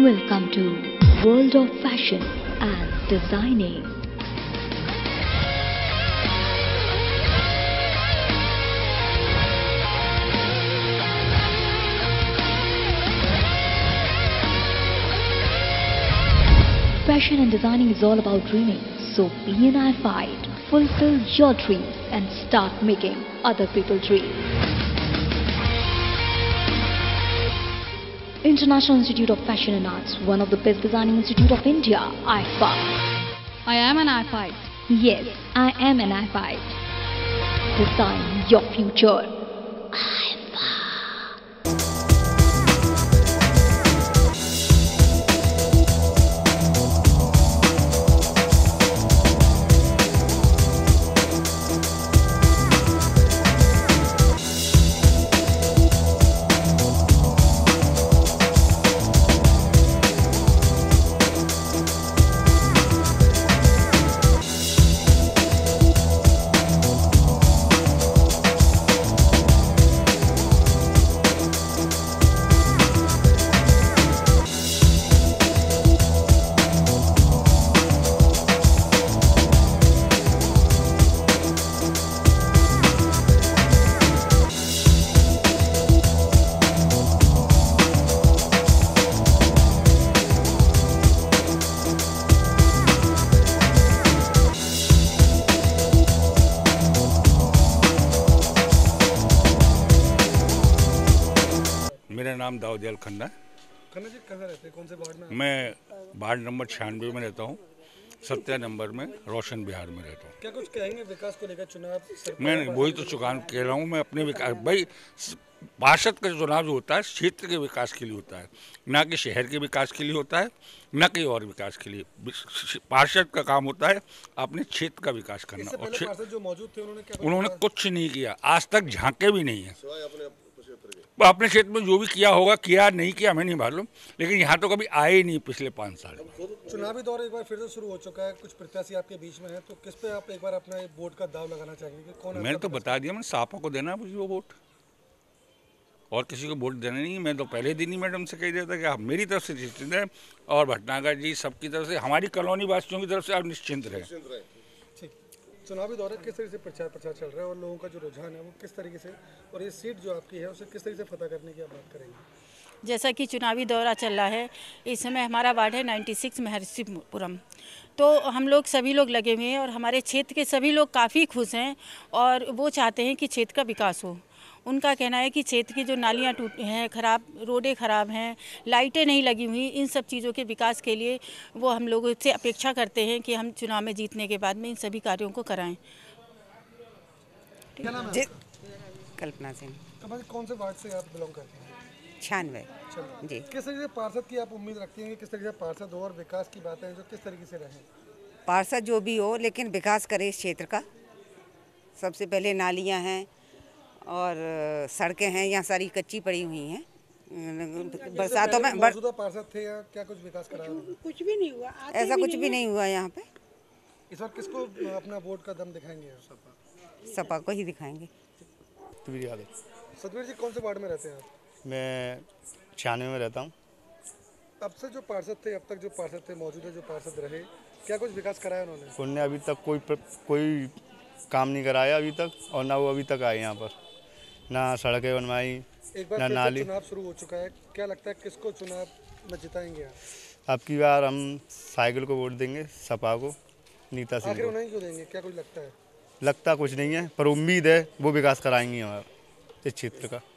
Welcome to World of Fashion and Designing. Fashion and designing is all about dreaming, so be an eye-fight, fulfill your dreams and start making other people dream. International Institute of Fashion and Arts, one of the best designing institute of India, IFA. I am an eye-fight. Yes, I am an eye-fight. Design your future. मेरा नाम दाऊद खन्ना। खन्ना जी कहाँ रहते हैं, कौन से ward में? मैं ward number 96 में रहता हूँ, 17 नंबर में रोशन बिहार में रहता हूँ। क्या कुछ कहेंगे विकास को लेकर? चुनाव मैं वही तो चुकान कह रहा हूँ, मैं अपने विकास भाई पार्षद का चुनाव जो होता है क्षेत्र के विकास के लिए होता है, ना कि शहर के विकास के लिए होता है, ना कि और विकास के लिए। पार्षद का काम होता है अपने क्षेत्र का विकास करना। और पार्षद जो मौजूद थे उन्होंने कुछ नहीं किया, आज तक झांके भी नहीं है। अपने क्षेत्र में जो भी किया होगा, किया नहीं किया हमें नहीं मालूम, लेकिन यहाँ तो कभी आए ही नहीं पिछले 5 साल। चुनावी दौर एक बार फिर से शुरू हो चुका है, कुछ प्रत्याशी आपके बीच में है, तो किस पे आप एक बार अपना वोट का दाव लगाना चाहेंगे? कौन? मैंने तो बता दिया, मैंने सापा को देना है वो वोट, और किसी को वोट देना नहीं। मैं तो पहले दिन ही मैडम से कह दिया था कि आप मेरी तरफ से निश्चिंत हैं, और भटनागर जी सबकी तरफ से, हमारी कॉलोनी वासियों की तरफ से आप निश्चिंत रहें। चुनावी दौर किस तरीके से प्रचार चल रहा है और लोगों का जो रुझान है वो किस तरीके से, और ये सीट जो आपकी है उसे किस तरीके से फतह करने की आप बात करेंगे? जैसा कि चुनावी दौरा चल रहा है, इस समय हमारा वार्ड है 96 महर्षिपुरम, तो हम लोग सभी लोग लगे हुए हैं और हमारे क्षेत्र के सभी लोग काफ़ी खुश हैं और वो चाहते हैं कि क्षेत्र का विकास हो। उनका कहना है कि क्षेत्र की जो नालियाँ टूटी हैं, खराब रोडें खराब हैं, लाइटें नहीं लगी हुई, इन सब चीज़ों के विकास के लिए वो हम लोगों से अपेक्षा करते हैं कि हम चुनाव में जीतने के बाद में इन सभी कार्यों को कराएं। क्या नाम है? कल्पना सिंह। कौन से वार्ड से आप बिलोंग करते हैं? 96 जी। किस तरीके से पार्षद की आप उम्मीद रखती हैं कि किस तरीके से पार्षद हो और विकास की बातें जो किस तरीके से रहें? पार्षद जो भी हो, लेकिन विकास करे इस क्षेत्र का। सबसे पहले नालियां हैं और सड़कें हैं, यहाँ सारी कच्ची पड़ी हुई हैं। बरसातों में मौजूदा पार्षद थे या क्या कुछ विकास करा? कुछ भी नहीं हुआ, ऐसा कुछ भी नहीं हुआ यहाँ पे। इस बार किसको अपना वोट का दम दिखाएंगे? सपा को ही दिखाएंगे। सतवीर जी कौन से वार्ड में रहते हैं आप? मैं 96 में रहता हूँ। अब से जो पार्षद थे, अब तक जो पार्षद थे, मौजूदा जो पार्षद रहे, क्या कुछ विकास कराया उन्होंने? अभी तक कोई काम नहीं कराया अभी तक, और ना वो अभी तक आए यहाँ पर, ना सड़कें बनवाई, एक बार ना नाली। चुनाव शुरू हो चुका है, क्या लगता है किसको चुनाव में जिताएंगे आप? अब की बार हम साइकिल को वोट देंगे, सपा को, नीता सिंह आखिर को। उन्हें क्यों देंगे? क्या कुछ लगता है? लगता कुछ नहीं है, पर उम्मीद है वो विकास कराएंगी हमारा इस क्षेत्र का।